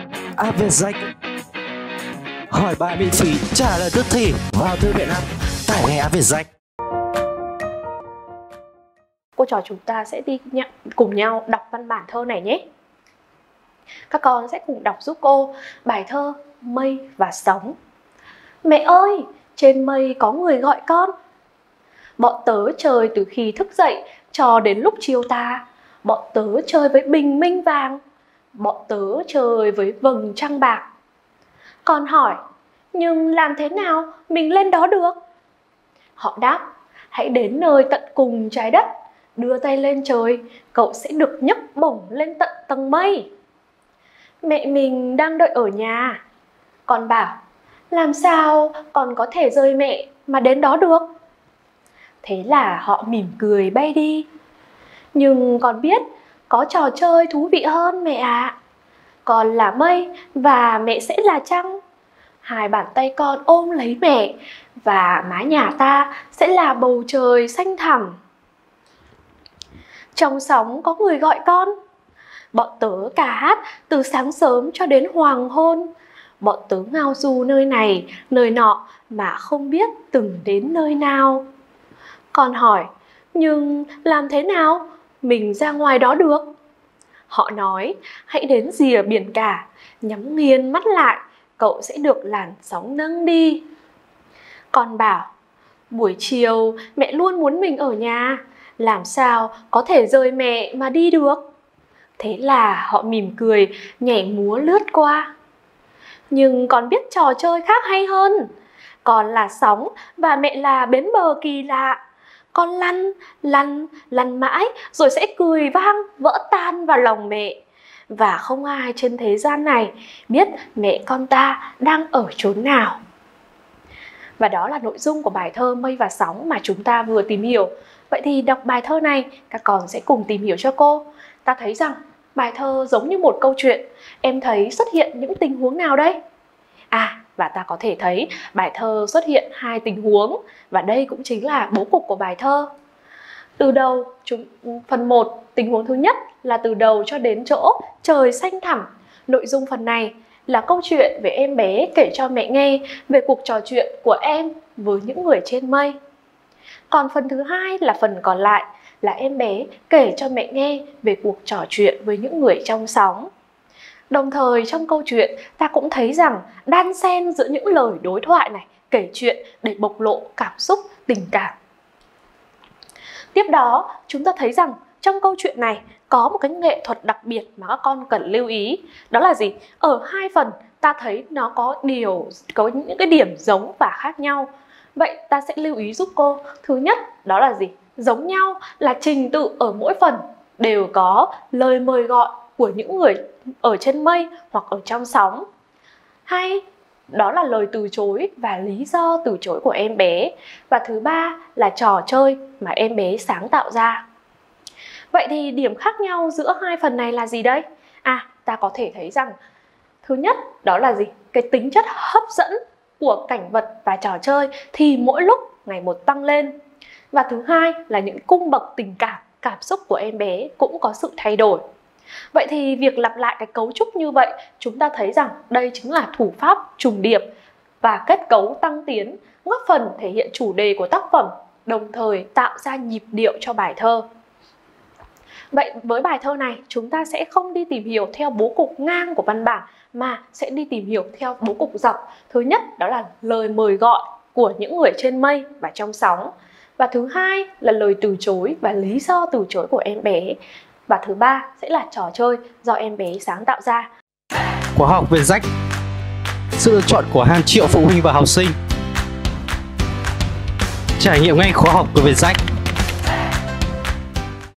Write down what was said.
App Vietjet. Hỏi bài miễn phí, trả lời tức thì vào thư viện app, tải ngay App Vietjet. Cô trò chúng ta sẽ đi cùng nhau đọc văn bản thơ này nhé. Các con sẽ cùng đọc giúp cô bài thơ Mây và Sóng. Mẹ ơi, trên mây có người gọi con. Bọn tớ chơi từ khi thức dậy cho đến lúc chiều tà. Bọn tớ chơi với bình minh vàng. Bọn tớ chơi với vầng trăng bạc. Con hỏi, nhưng làm thế nào mình lên đó được? Họ đáp, hãy đến nơi tận cùng trái đất, đưa tay lên trời, cậu sẽ được nhấc bổng lên tận tầng mây. Mẹ mình đang đợi ở nhà. Con bảo, làm sao con có thể rời mẹ mà đến đó được? Thế là họ mỉm cười bay đi. Nhưng con biết có trò chơi thú vị hơn mẹ ạ. Con là mây và mẹ sẽ là trăng. Hai bàn tay con ôm lấy mẹ và mái nhà ta sẽ là bầu trời xanh thẳm. Trong sóng có người gọi con. Bọn tớ ca hát từ sáng sớm cho đến hoàng hôn. Bọn tớ ngao du nơi này, nơi nọ mà không biết từng đến nơi nào. Con hỏi, nhưng làm thế nào mình ra ngoài đó được? Họ nói, hãy đến rìa biển cả, nhắm nghiền mắt lại, cậu sẽ được làn sóng nâng đi. Con bảo, buổi chiều mẹ luôn muốn mình ở nhà, làm sao có thể rời mẹ mà đi được? Thế là họ mỉm cười, nhảy múa lướt qua. Nhưng con biết trò chơi khác hay hơn. Con là sóng và mẹ là bến bờ kỳ lạ. Con lăn mãi rồi sẽ cười vang vỡ tan vào lòng mẹ. Và không ai trên thế gian này biết mẹ con ta đang ở chốn nào. Và đó là nội dung của bài thơ Mây và Sóng mà chúng ta vừa tìm hiểu. Vậy thì đọc bài thơ này, các con sẽ cùng tìm hiểu cho cô. Ta thấy rằng bài thơ giống như một câu chuyện. Em thấy xuất hiện những tình huống nào đây? Và ta có thể thấy bài thơ xuất hiện hai tình huống. Và đây cũng chính là bố cục của bài thơ. Từ đầu, phần 1, tình huống thứ nhất là từ đầu cho đến chỗ trời xanh thẳm. Nội dung phần này là câu chuyện về em bé kể cho mẹ nghe về cuộc trò chuyện của em với những người trên mây. Còn phần thứ hai là phần còn lại là em bé kể cho mẹ nghe về cuộc trò chuyện với những người trong sóng. Đồng thời trong câu chuyện ta cũng thấy rằng đan xen giữa những lời đối thoại này, kể chuyện để bộc lộ cảm xúc, tình cảm. Tiếp đó chúng ta thấy rằng trong câu chuyện này có một cái nghệ thuật đặc biệt mà các con cần lưu ý. Đó là gì? Ở hai phần ta thấy nó có những cái điểm giống và khác nhau. Vậy ta sẽ lưu ý giúp cô. Thứ nhất đó là gì? Giống nhau là trình tự ở mỗi phần đều có lời mời gọi của những người ở trên mây hoặc ở trong sóng. Hay đó là lời từ chối và lý do từ chối của em bé. Và thứ ba là trò chơi mà em bé sáng tạo ra. Vậy thì điểm khác nhau giữa hai phần này là gì đây? Ta có thể thấy rằng thứ nhất đó là gì? Cái tính chất hấp dẫn của cảnh vật và trò chơi thì mỗi lúc ngày một tăng lên. Và thứ hai là những cung bậc tình cảm, cảm xúc của em bé cũng có sự thay đổi. Vậy thì việc lặp lại cái cấu trúc như vậy, chúng ta thấy rằng đây chính là thủ pháp trùng điệp và kết cấu tăng tiến, góp phần thể hiện chủ đề của tác phẩm, đồng thời tạo ra nhịp điệu cho bài thơ. Vậy với bài thơ này, chúng ta sẽ không đi tìm hiểu theo bố cục ngang của văn bản, mà sẽ đi tìm hiểu theo bố cục dọc. Thứ nhất đó là lời mời gọi của những người trên mây và trong sóng. Và thứ hai là lời từ chối và lý do từ chối của em bé. Và thứ ba sẽ là trò chơi do em bé sáng tạo ra. Khóa học Vietjet, sự lựa chọn của hàng triệu phụ huynh và học sinh. Trải nghiệm ngay khóa học của Vietjet.